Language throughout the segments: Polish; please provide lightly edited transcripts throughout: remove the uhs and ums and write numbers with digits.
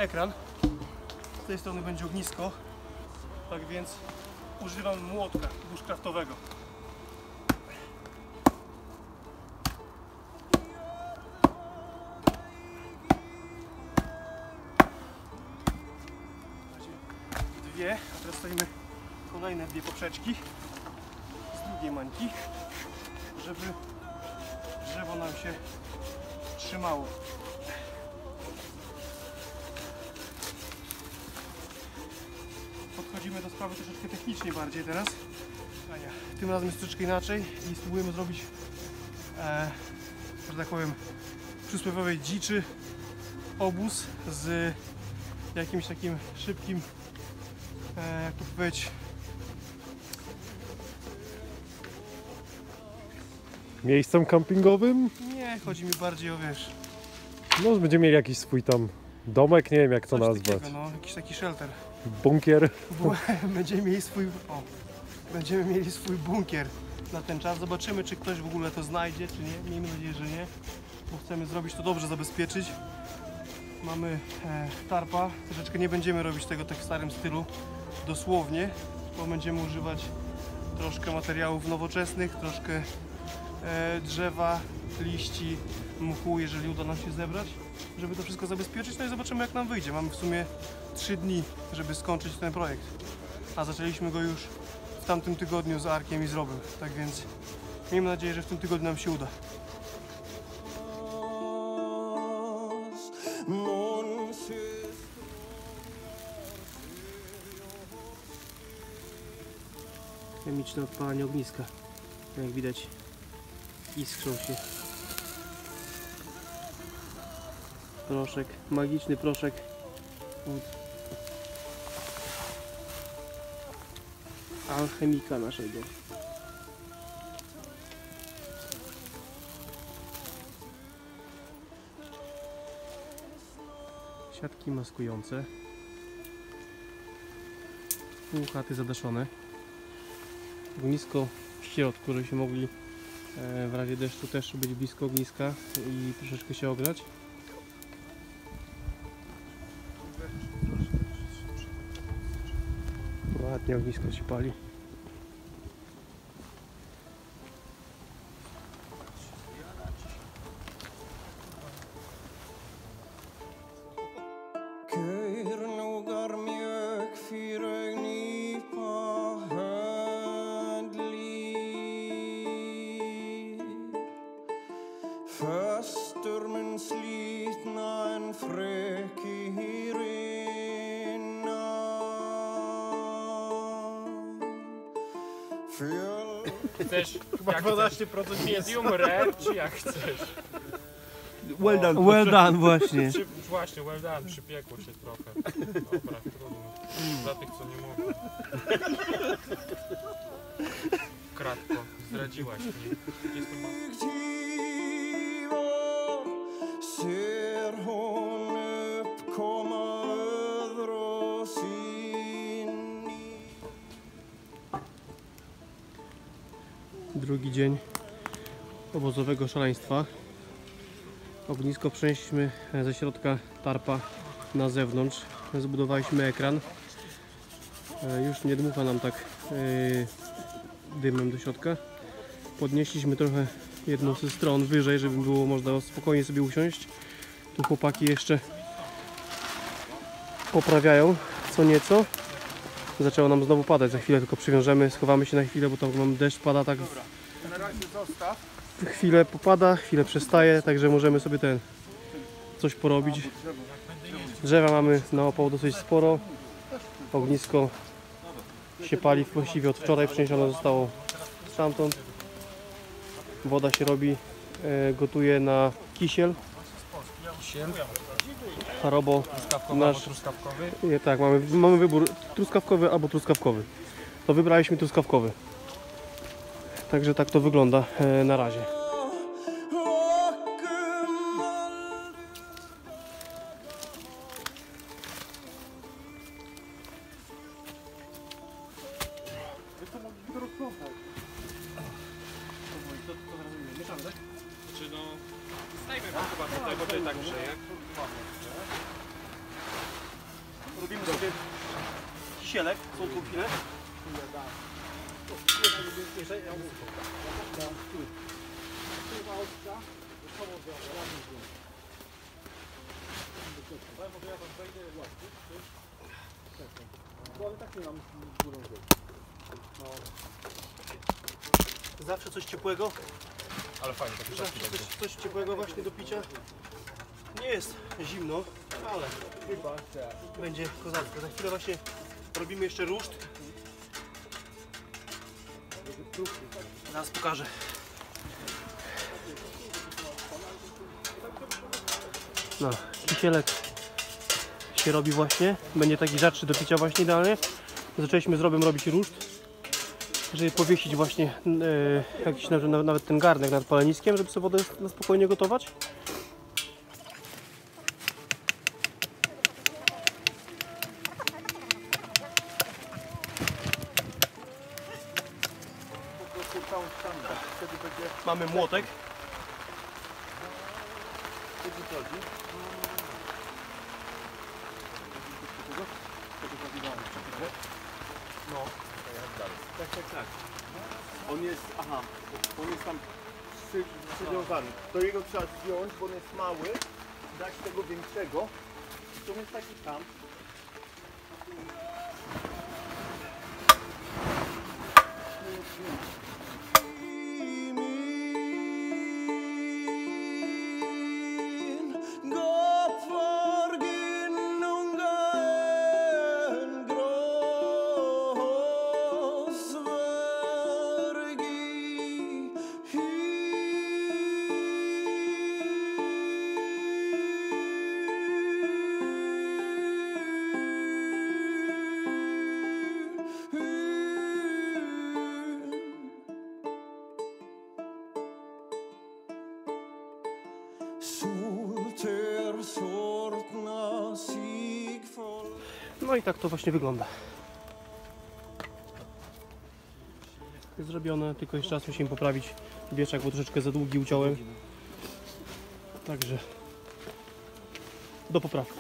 ekran. Z tej strony będzie ognisko. Tak więc używam młotka bushcraftowego. Dwie, a teraz stoimy kolejne dwie poprzeczki z drugiej mańki, żeby drzewo nam się trzymało. Podchodzimy do sprawy troszeczkę technicznie bardziej teraz. Tym razem jest troszeczkę inaczej i spróbujemy zrobić, że tak powiem, przysłowiowej dziczy obóz z jakimś takim szybkim, jak to powiedzieć, miejscem kampingowym? nie, chodzi mi bardziej o, wiesz, No, będziemy mieli jakiś swój tam domek, nie wiem jak to coś nazwać. takiego, no, jakiś taki shelter. Bunkier. Będziemy mieli swój bunkier na ten czas. Zobaczymy, czy ktoś w ogóle to znajdzie, czy nie. Miejmy nadzieję, że nie, bo chcemy zrobić to dobrze, zabezpieczyć. Mamy tarpa. Troszeczkę nie będziemy robić tego tak w starym stylu, dosłownie, bo będziemy używać troszkę materiałów nowoczesnych, troszkę drzewa, liści, mchu, jeżeli uda nam się zebrać, żeby to wszystko zabezpieczyć. No i zobaczymy, jak nam wyjdzie. Mamy w sumie 3 dni, żeby skończyć ten projekt, a zaczęliśmy go już w tamtym tygodniu z Arkiem i z Robem, tak więc miejmy nadzieję, że w tym tygodniu nam się uda. Chemiczne odpalanie ogniska, jak widać, iskrzą się. Proszek, magiczny proszek od alchemika naszego. Siatki maskujące. Pół chaty zadaszone. Ognisko w środku, żebyśmy mogli w razie deszczu też być blisko ogniska i troszeczkę się ogrzać. Ładnie ognisko się pali. Fösturmen slitna en frökig rynna. Chcesz jak 12% medium rare, czy jak chcesz? Well done. Well done, właśnie. Właśnie, well done, przypiekło się trochę. Dobra, trudno. Dla tych, co nie mogą. Kratko, zdradziłaś mnie. Jestem Ser hon uppkomma över oss in i. Drugi dzień obozowego szaleństwa. Ognisko przenieśliśmy ze środka tarpa na zewnątrz. Zbudowaliśmy ekran. Już nie dmucha nam tak dymem do środka. Podnieśliśmy trochę jedną ze stron wyżej, żeby było można spokojnie sobie usiąść. Tu chłopaki jeszcze poprawiają co nieco. Zaczęło nam znowu padać. Za chwilę tylko przywiążemy, schowamy się na chwilę, bo tam mam deszcz pada tak. Na razie zostaw. Chwilę popada, chwilę przestaje, także możemy sobie coś porobić. Drzewa mamy na opał dosyć sporo. Ognisko się pali właściwie od wczoraj, przeniesione zostało stamtąd. Woda się robi, gotuje na kisiel. Harobo nasz. Truskawkowy? Tak, mamy wybór truskawkowy albo truskawkowy. To wybraliśmy truskawkowy. Także tak to wygląda na razie. Czy no... Stajmy chyba tutaj, bo to i tak grzeje. kisielek, słodką chwilę. Zawsze coś ciepłego, Ale fajnie, takie szafki zawsze będzie. coś ciepłego właśnie do picia. Nie jest zimno, ale będzie kozacko. Za chwilę właśnie robimy jeszcze ruszt. Zaraz pokażę. No, kisielek się robi właśnie. Będzie taki rzadszy do picia właśnie idealnie. Zaczęliśmy z Robem robić ruszt, żeby powiesić właśnie jakiś nawet ten garnek nad paleniskiem, żeby sobie wodę na spokojnie gotować. Mamy młotek. No. Tak. On jest, aha, on jest tam przywiązany. To jego trzeba zdjąć, bo on jest mały, dać tego większego. I to jest taki tam. No i tak to właśnie wygląda. Jest zrobione, tylko jeszcze raz musimy poprawić wieszak, bo troszeczkę za długi uciąłem. Także do poprawki.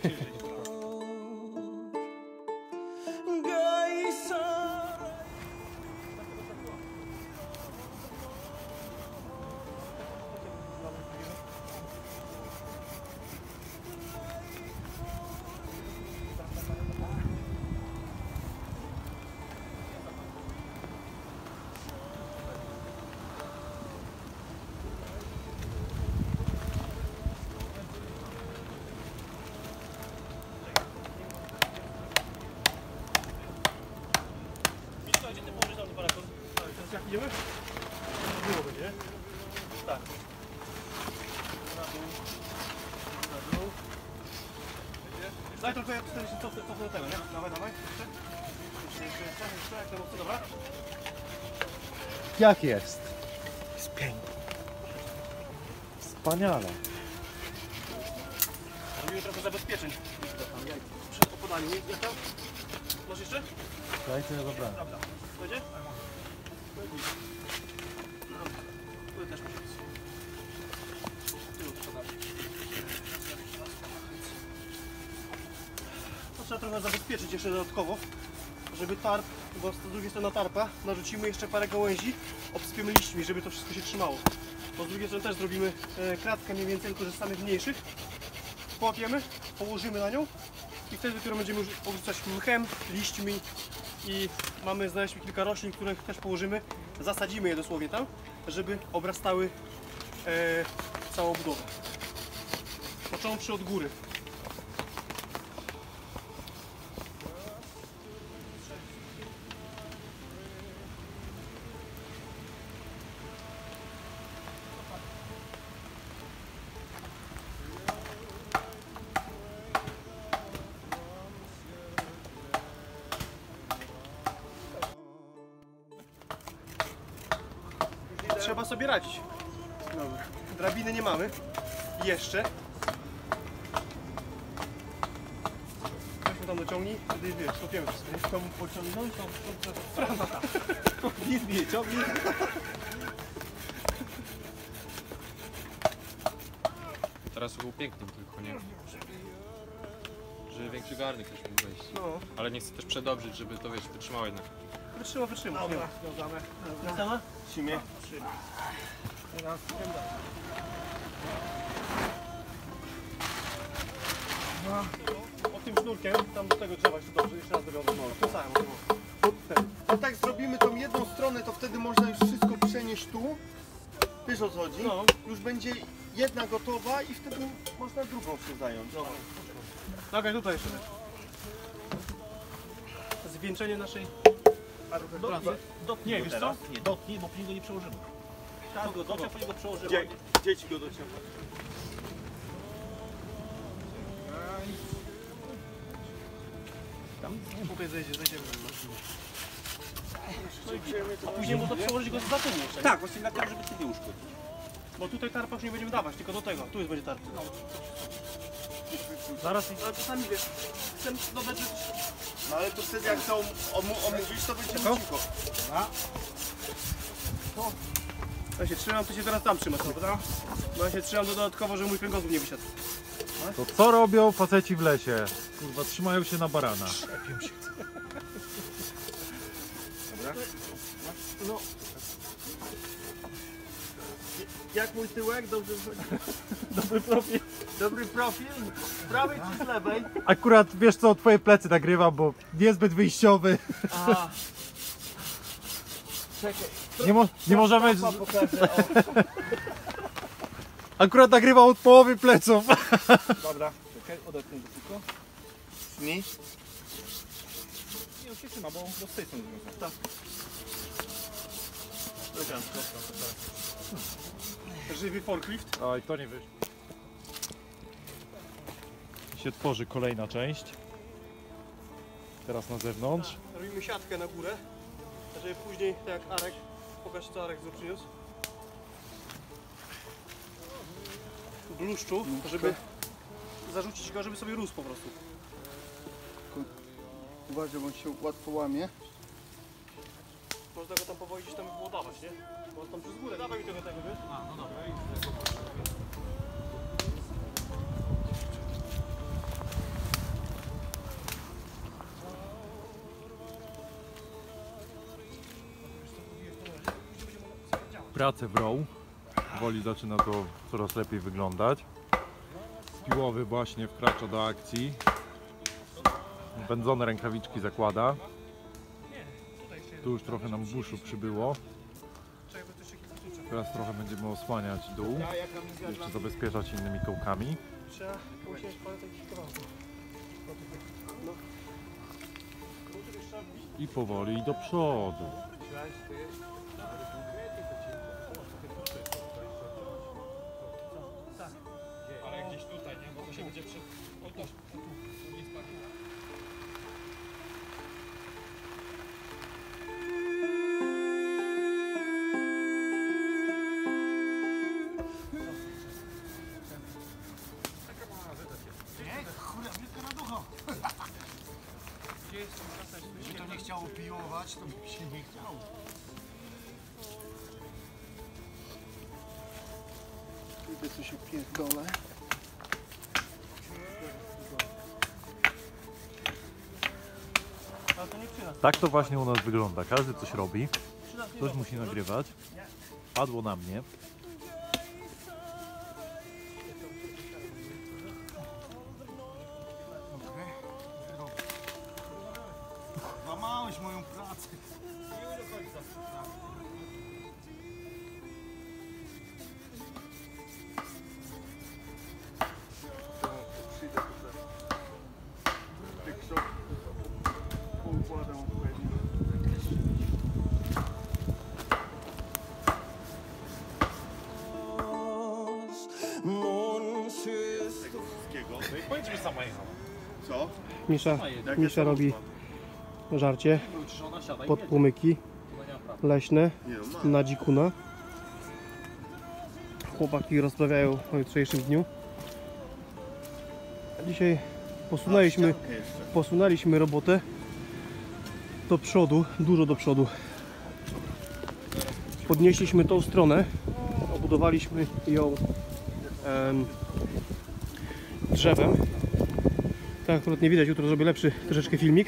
Jak idziemy? Było będzie. Tak. Na dół. Na dół. Daj tylko ja się cofnę do tego, nie? Dawaj, dawaj. Jeszcze, jak to mocno, dobra? Jak jest? Jest pięknie. Wspaniale. Robimy trochę zabezpieczeń. Przed opodaniem. Jak tam? Masz jeszcze? Dajcie, dobra. Dobra. Będzie? Tu też musi być. Tył trzeba. To trzeba trochę zabezpieczyć jeszcze dodatkowo, żeby tarp, bo z drugiej strony tarpa narzucimy jeszcze parę gałęzi, obsypiemy liśćmi, żeby to wszystko się trzymało. Bo z drugiej strony też zrobimy kratkę mniej więcej, tylko że z samych mniejszych. Połapiemy, położymy na nią i wtedy dopiero będziemy już obrzucać mchem, liśćmi i znaleźliśmy kilka roślin, których też położymy, zasadzimy je dosłownie tam, żeby obrastały całą budowę. Począwszy od góry. Trzeba sobie radzić. Dobra. Drabiny nie mamy. Jeszcze. Weźmy tam dociągnij, wtedy wiesz, kopiemy wszystko. Tam pociągnąć, tam sprawa. Nic mnie ciągnie. Teraz był pięknym tylko, nie? Żeby większy garnek też mógł wejść. No, Ale nie chcę też przedobrzyć, żeby to wiesz, wytrzymało jednak. wytrzyma. Dobra, Związane. Związane? Trzymie. Teraz idziemy dalej. O tym sznurkiem, tam do tego drzewa jeszcze dobrze, jeszcze raz dowiodłem. Odpisałem o tym. To tak zrobimy tą jedną stronę, to wtedy można już wszystko przenieść tu. Wiesz o co chodzi? No. Już będzie jedna gotowa i wtedy można drugą się zająć. Dobra. Nagraj tutaj jeszcze. Zwieńczenie naszej pracy. Dotknij Nie, go wiesz teraz. Nie, dotknij, bo później go nie przełożymy. Tak, go dotknij, później go przełożymy. Dzieci go dociągną. Tutaj zejdziemy. A później można przełożyć go za tym jeszcze. Tak, właśnie dlatego, żeby cię nie uszkodzić. Bo tutaj tarpa już nie będziemy dawać, tylko do tego. Tu już będzie tarpa. Zaraz. Ale czasami wiesz, chcę dodać, że... No ale to wtedy jak to omówisz, to będzie Cicho. cicho. Ja się trzymam, ty się teraz tam trzymasz, prawda? Bo ja się trzymam dodatkowo, żeby mój kręgosłup nie wysiadł. To co robią faceci w lesie? Kurwa, trzymają się na barana. No. Jak mój tyłek? Dobrze wychodzi? Dobry profil. Dobry profil? Z prawej czy z lewej? Akurat wiesz co, twoje plecy nagrywam, bo niezbyt wyjściowy. A. Nie możemy... Pokażę, o. Akurat nagrywam od połowy pleców. Dobra, czekaj, odetnę go tylko. Tnij. Nie, on się trzyma, bo z tej strony związane. Tak. Elegancko. Żywy forklift. Oj, to nie wyszło. Się tworzy kolejna część. Teraz na zewnątrz. Robimy siatkę na górę, żeby później, tak jak Arek, pokaż co Arek przyniósł. Bluszczu, żeby zarzucić go, żeby sobie rósł po prostu. Uważaj, bo on się łatwo łamie. Można go tam powoli gdzieś tam było dawać, nie? Bo on tam przez górę, dawaj mi tego, wiesz? A, no dobra. Pracę wrą. Powoli zaczyna to coraz lepiej wyglądać. Piłowy właśnie wkracza do akcji. Wędzone rękawiczki zakłada. Tu już trochę nam buszu przybyło. Teraz trochę będziemy osłaniać dół. Jeszcze zabezpieczać innymi kołkami. Trzeba musieć parę takich kawałków. No. I powoli do przodu. Ale gdzieś tutaj, nie? Bo to się będzie przed... O tu, nie spadnie. Jeśli to nie chciało piłować, to by się nie chciało. Idę tu się pierdolę. Ale to nie przy nas. Tak to właśnie u nas wygląda. Każdy coś robi. Przy nas nie Ktoś robi. musi nagrywać. Padło na mnie. Złamałeś moją pracę. Przyjdę tutaj. Tych krzoków poukładam odpowiednio. Tego wszystkiego. No i powiedz mi sama jechała. Co? Misza robi żarcie Wrócisz, ona siada i pod jedzie. płomyki Chyba nie ma prawa. leśne Nie no, mam. na dzikuna. Chłopaki rozprawiają o jutrzejszym dniu. Dzisiaj posunęliśmy robotę do przodu, dużo do przodu. Podnieśliśmy tą stronę, obudowaliśmy ją drzewem. tak akurat nie widać, jutro zrobię lepszy troszeczkę filmik.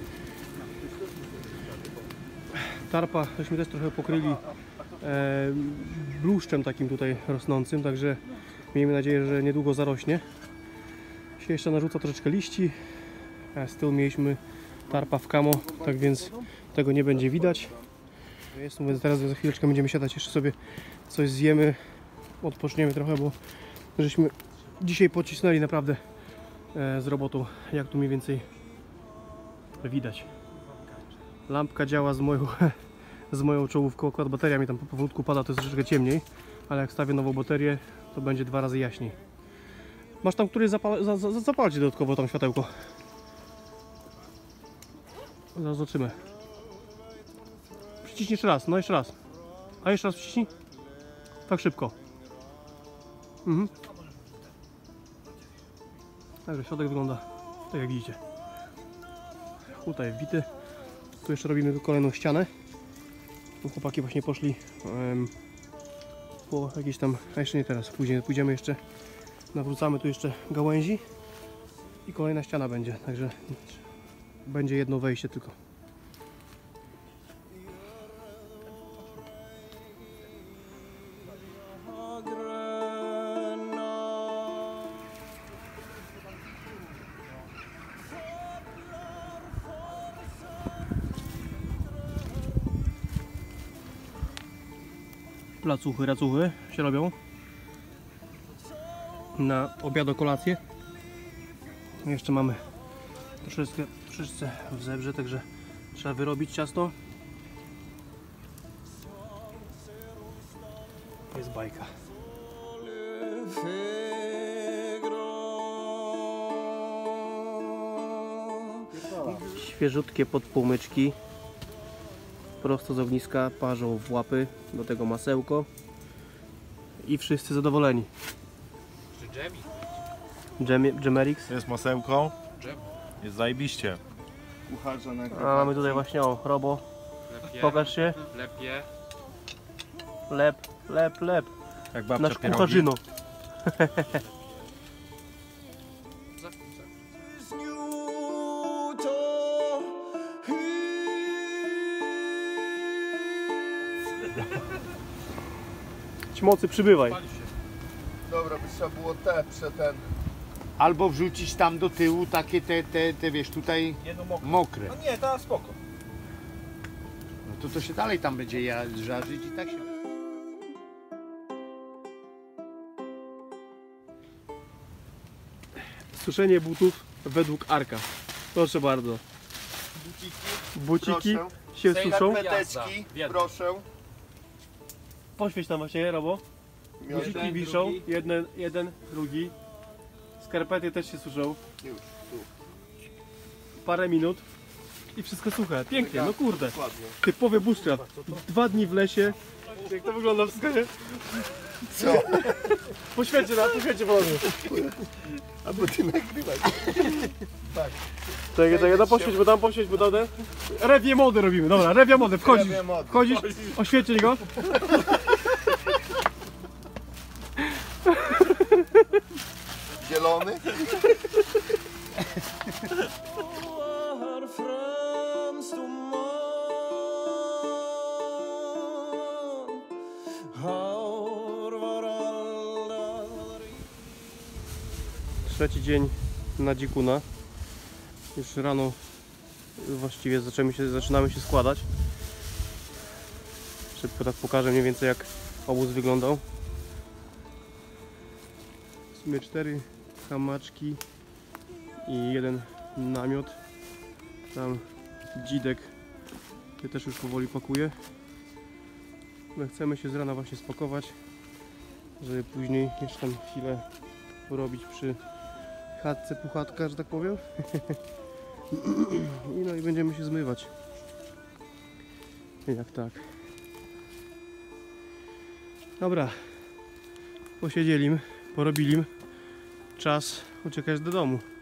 Tarpa żeśmy też trochę pokryli bluszczem takim tutaj rosnącym, także miejmy nadzieję, że niedługo zarośnie. Się jeszcze narzuca troszeczkę liści. Z tyłu mieliśmy tarpa w kamo, tak więc tego nie będzie widać. Jest, więc teraz za chwileczkę będziemy siadać, jeszcze sobie coś zjemy, odpoczniemy trochę, bo żeśmy dzisiaj pocisnęli naprawdę z robotą, jak tu mniej więcej widać. Lampka działa z moją czołówką, akurat bateria mi tam powolutku pada, to jest troszeczkę ciemniej, ale jak wstawię nową baterię, to będzie 2 razy jaśniej. Masz tam któryś zapalać dodatkowo tam światełko. Zaraz zobaczymy. Przyciśnij jeszcze raz, no jeszcze raz. A jeszcze raz przyciśnij. Tak szybko. Także środek wygląda tak jak widzicie. Tutaj wbity. Tu jeszcze robimy kolejną ścianę. Tu chłopaki właśnie poszli po jakieś tam, a jeszcze nie teraz, pójdziemy jeszcze, nawrócamy tu jeszcze gałęzi i kolejna ściana będzie, także będzie jedno wejście tylko. Placuchy, racuchy się robią na obiad, kolację. Jeszcze mamy troszeczkę w zebrze, także trzeba wyrobić ciasto. Jest bajka. Świeżutkie podpłomyczki prosto z ogniska, parzą w łapy, do tego masełko i wszyscy zadowoleni. Gemerix. Jest masełko. Dżem. Jest zajebiście. Kucharza na A mamy tutaj właśnie, o, Robo, pokaż się. Lepie. Lep. Jak babcia Nasz pierogi. kucharzyno. Ci mocy przybywaj. Dobra, by trzeba było te ten. Albo wrzucić tam do tyłu takie te wiesz, tutaj mokre. No nie, to spoko. No to się dalej tam będzie żarzyć i tak się... Suszenie butów według Arka. Proszę bardzo. Buciki Proszę. się suszą. Skarpeteczki, proszę. Poświeć tam właśnie, Robo. Buciki wiszą. Jeden, drugi. Skarpety też się suszą. Już, tu. Parę minut. I wszystko suche. Pięknie, no kurde. Dokładnie. Typowy bushcraft. 2 dni w lesie. Jak to wygląda wszystko, nie? Co? Poświęcie panowie. Albo ty nagrywaj. Tak. Czekaj, no poświeć, bo dam rewie mody robimy, dobra, rewia mody, wchodzisz, Rewia mody. wchodzisz, oświecić go. Zielony. Trzeci dzień na dzikuna. Już rano właściwie zaczynamy się składać. Szybko tak pokażę mniej więcej, jak obóz wyglądał. W sumie 4 hamaczki i 1 namiot. Tam dzidek się też już powoli pakuje. My chcemy się z rana właśnie spakować, żeby później jeszcze tam chwilę porobić przy chatce puchatka, że tak powiem. I no i będziemy się zmywać. Jak tak. Dobra. Posiedzieli, porobilim. Czas uciekać do domu.